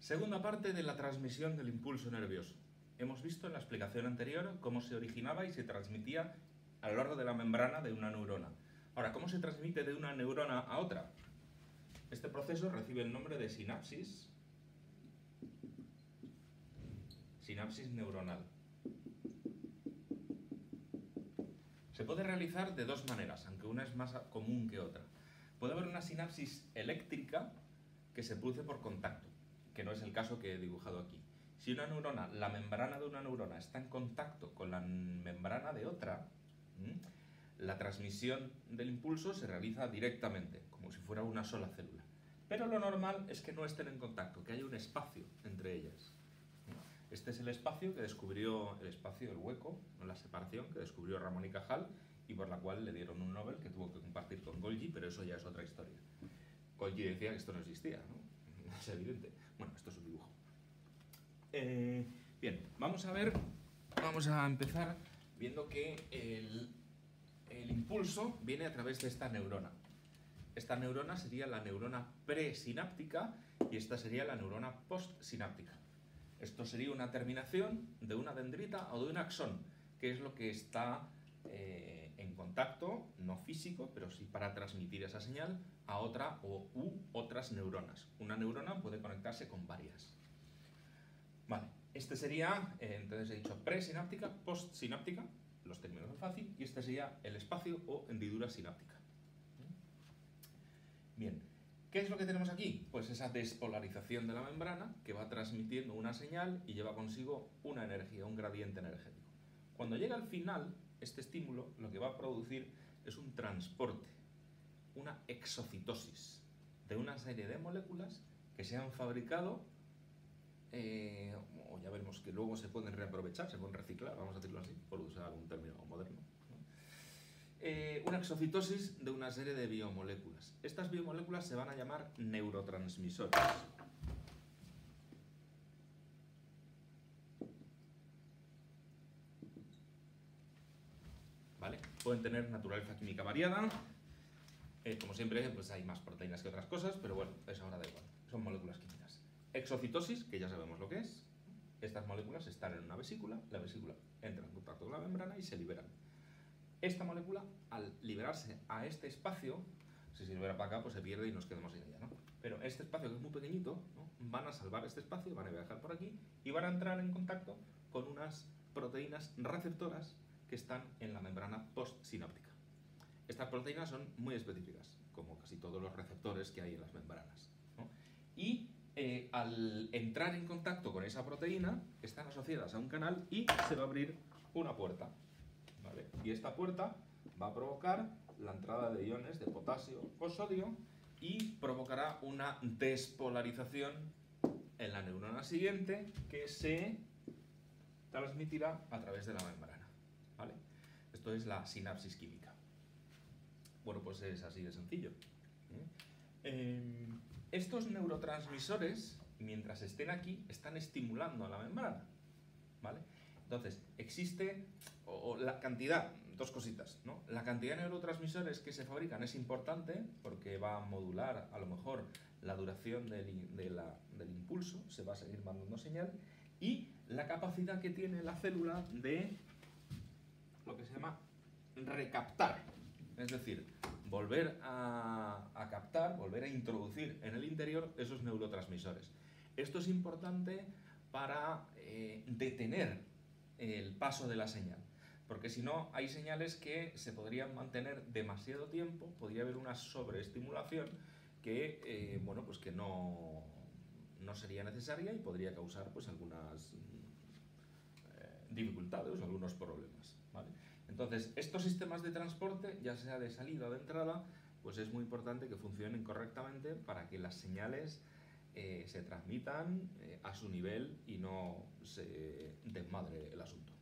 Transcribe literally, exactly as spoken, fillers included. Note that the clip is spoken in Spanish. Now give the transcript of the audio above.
Segunda parte de la transmisión del impulso nervioso. Hemos visto en la explicación anterior cómo se originaba y se transmitía a lo largo de la membrana de una neurona. Ahora, ¿cómo se transmite de una neurona a otra? Este proceso recibe el nombre de sinapsis, sinapsis neuronal. Se puede realizar de dos maneras, aunque una es más común que otra. Puede haber una sinapsis eléctrica que se produce por contacto, que no es el caso que he dibujado aquí. Si una neurona, la membrana de una neurona está en contacto con la membrana de otra, ¿m? la transmisión del impulso se realiza directamente, como si fuera una sola célula. Pero lo normal es que no estén en contacto, que haya un espacio entre ellas. Este es el espacio que descubrió, el espacio, el hueco, la separación que descubrió Ramón y Cajal y por la cual le dieron un Nobel que tuvo que compartir con Golgi, pero eso ya es otra historia. Golgi decía que esto no existía, ¿no? Es evidente. Bueno, esto es un dibujo. Eh, bien, vamos a ver, vamos a empezar viendo que el, el impulso viene a través de esta neurona. Esta neurona sería la neurona presináptica y esta sería la neurona postsináptica. Esto sería una terminación de una dendrita o de un axón, que es lo que está eh, en contacto, no físico, pero sí para transmitir esa señal a otra o u otras neuronas. Una neurona puede conectarse con varias. Vale, este sería, eh, entonces he dicho presináptica, postsináptica, los términos son fácil, y este sería el espacio o hendidura sináptica. Bien, ¿qué es lo que tenemos aquí? Pues esa despolarización de la membrana que va transmitiendo una señal y lleva consigo una energía, un gradiente energético. Cuando llega al final, este estímulo lo que va a producir es un transporte, una exocitosis de una serie de moléculas que se han fabricado, eh, o ya veremos que luego se pueden reaprovechar, se pueden reciclar, vamos a decirlo así, por usar algún término moderno. Eh, una exocitosis de una serie de biomoléculas. Estas biomoléculas se van a llamar neurotransmisores. ¿Vale? Pueden tener naturaleza química variada. Eh, como siempre, pues hay más proteínas que otras cosas, pero bueno, eso ahora da igual. Son moléculas químicas. Exocitosis, que ya sabemos lo que es. Estas moléculas están en una vesícula, la vesícula entra en contacto con la membrana y se liberan. Esta molécula, al liberarse a este espacio, si se libera para acá, pues se pierde y nos quedamos sin ella, ¿no? Pero este espacio, que es muy pequeñito, ¿no? Van a salvar este espacio, van a viajar por aquí y van a entrar en contacto con unas proteínas receptoras que están en la membrana postsináptica. Estas proteínas son muy específicas, como casi todos los receptores que hay en las membranas, ¿no? Y eh, al entrar en contacto con esa proteína, están asociadas a un canal y se va a abrir una puerta. ¿Vale? Y esta puerta va a provocar la entrada de iones de potasio o sodio y provocará una despolarización en la neurona siguiente que se transmitirá a través de la membrana. ¿Vale? Esto es la sinapsis química. Bueno, pues es así de sencillo. Eh, estos neurotransmisores, mientras estén aquí, están estimulando a la membrana. ¿Vale? Entonces, existe o, o la cantidad, dos cositas, ¿no? La cantidad de neurotransmisores que se fabrican es importante porque va a modular a lo mejor la duración del, de la, del impulso, se va a seguir mandando señal, y la capacidad que tiene la célula de lo que se llama recaptar, es decir, volver a, a captar, volver a introducir en el interior esos neurotransmisores. Esto es importante para eh, detener el paso de la señal, porque si no hay señales que se podrían mantener demasiado tiempo, podría haber una sobreestimulación que, eh, bueno, pues que no, no sería necesaria y podría causar pues algunas eh, dificultades o algunos problemas, ¿vale? Entonces, estos sistemas de transporte, ya sea de salida o de entrada, pues es muy importante que funcionen correctamente para que las señales Eh, se transmitan eh, a su nivel y no se desmadre el asunto.